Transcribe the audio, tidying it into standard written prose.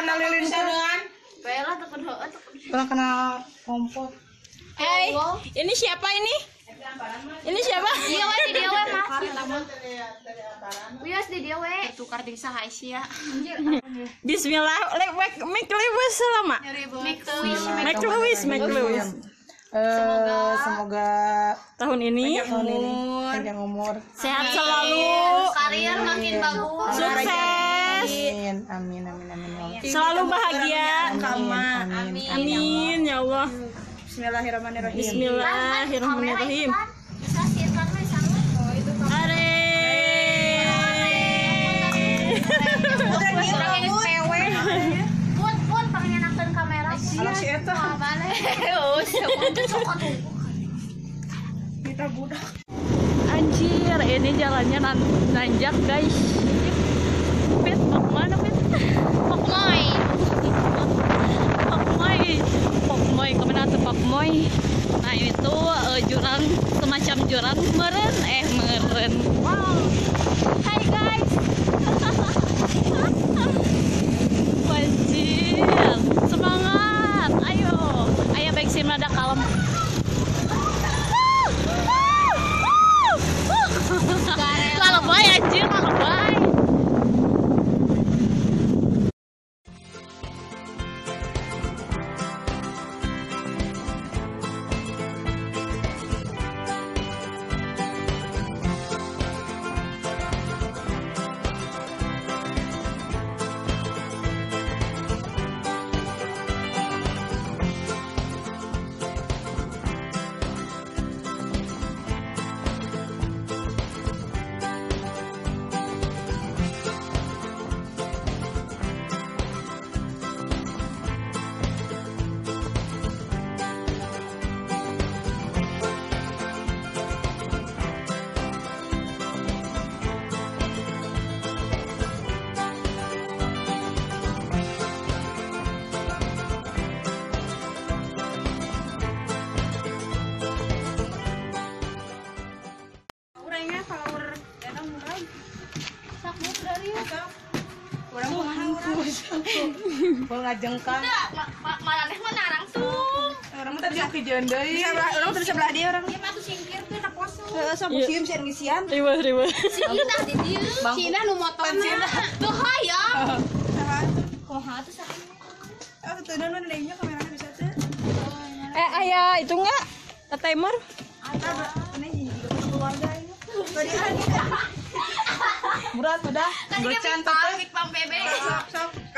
kena lilin kan. Baiklah tekan heueuh tekan. Kena kompor. Hey, ini siapa ini? Ini siapa? Iya we di dia we mah. Wios di dia we. Tukar di saha Asia. Bismillah, make Lewis selama. Make Lewis. Semoga Tahun ini panjang umur. sehat selalu, Karir makin bagus. sukses, Amin. selalu bahagia. Amin ya Allah. Bismillahirrahmanirrahim. Bismillahirrahmanirrahim. Bisa siapkan we sama. Are. Pun pangenakeun kamera. Alah si eta. Bale. Kita budak. Anjir, ini jalannya nanjak guys. Pit, mau kemana Pit? Pokmoy, kemana tuh Pokmoy? Nah itu jurang, semacam jurang meren. Wow, hai guys. Wajir, semangat, ayo baik sih ada kalem. Lalebay anjir, lalebay. Mau ngajengkan. Malah teh mah langsung. Orang tadi videoan deui. Orang tadi sebelah dia orang. Ieu mah tuh singkir teh na poso. Sok sieun sieun ngisian. Riweuh. Cina di dieu. Cina nu motona. Tuh hayang. Kumaha tuh sakit. Tuh nu deungnya kameranya bisa teh. Aya itu enggak? Timer? Ada ini juga keluarga ini. Berat udah. Tadi kan pamit pam bebek. Sok